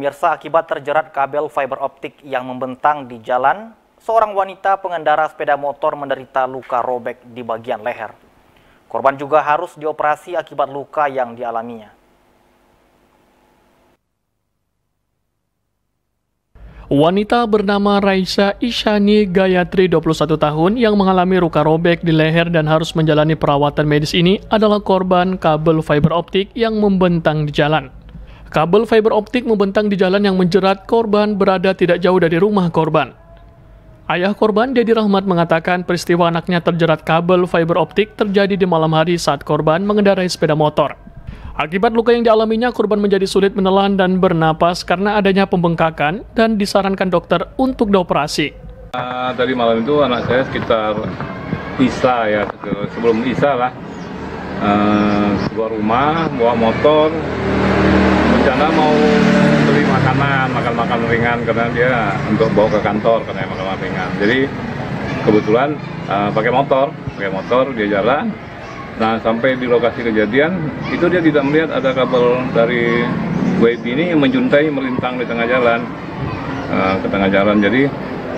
Pemirsa, akibat terjerat kabel fiber optik yang membentang di jalan, seorang wanita pengendara sepeda motor menderita luka robek di bagian leher. Korban juga harus dioperasi akibat luka yang dialaminya. Wanita bernama Raisa Isyani Gayatri, 21 tahun, yang mengalami luka robek di leher dan harus menjalani perawatan medis ini adalah korban kabel fiber optik yang membentang di jalan. Kabel fiber optik membentang di jalan yang menjerat korban berada tidak jauh dari rumah korban. Ayah korban, Dedi Rahmat, mengatakan peristiwa anaknya terjerat kabel fiber optik terjadi di malam hari saat korban mengendarai sepeda motor. Akibat luka yang dialaminya, korban menjadi sulit menelan dan bernapas karena adanya pembengkakan dan disarankan dokter untuk dioperasi. Tadi malam itu anak saya sekitar Isya ya, sebelum Isya lah, keluar rumah, bawa motor, rencana mau beli makan ringan karena dia untuk bawa ke kantor karena makan ringan. Jadi kebetulan pakai motor dia jalan. Nah, sampai di lokasi kejadian itu dia tidak melihat ada kabel dari WIB ini yang menjuntai melintang di tengah jalan, ke tengah jalan. Jadi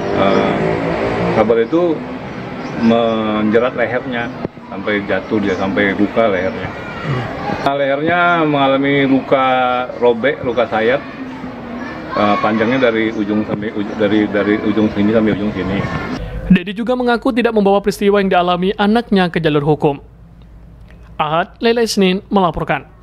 kabel itu menjerat lehernya sampai jatuh, dia sampai luka lehernya. Nah, lehernya mengalami luka robek, luka sayat, panjangnya dari ujung dari ujung sini sampai ujung sini. Dedi juga mengaku tidak membawa peristiwa yang dialami anaknya ke jalur hukum. Ahad Lele Isnin melaporkan.